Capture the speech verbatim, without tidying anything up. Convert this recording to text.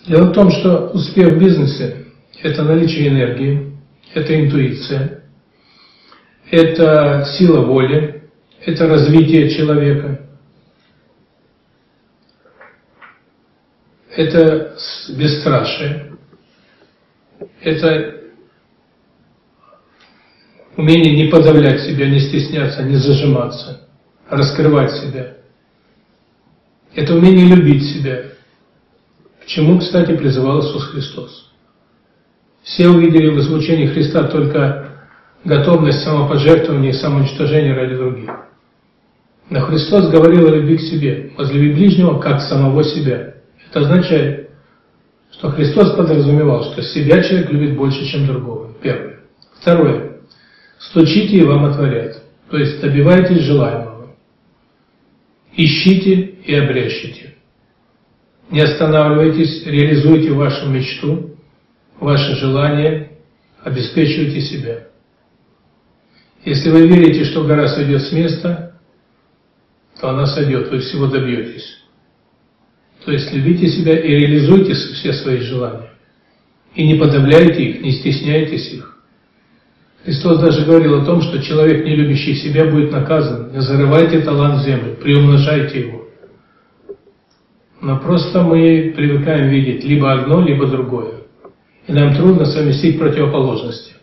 Дело в том, что успех в бизнесе – это наличие энергии, это интуиция, это сила воли, это развитие человека, это бесстрашие, это умение не подавлять себя, не стесняться, не зажиматься, раскрывать себя. Это умение любить себя, к чему, кстати, призывал Иисус Христос. Все увидели в излучении Христа только готовность самопожертвования и самоуничтожения ради других. Но Христос говорил о любви к себе, возлюби ближнего как самого себя. Это означает, что Христос подразумевал, что себя человек любит больше, чем другого. Первое. Второе. Стучите, и вам отворят. То есть добивайтесь желаемого. Ищите и обрящите. Не останавливайтесь, реализуйте вашу мечту, ваше желание, обеспечивайте себя. Если вы верите, что гора сойдет с места, то она сойдет, вы всего добьетесь. То есть любите себя и реализуйте все свои желания. И не подавляйте их, не стесняйтесь их. Христос даже говорил о том, что человек, не любящий себя, будет наказан. Не зарывайте талант в землю, приумножайте его. Но просто мы привыкаем видеть либо одно, либо другое. И нам трудно совместить противоположности.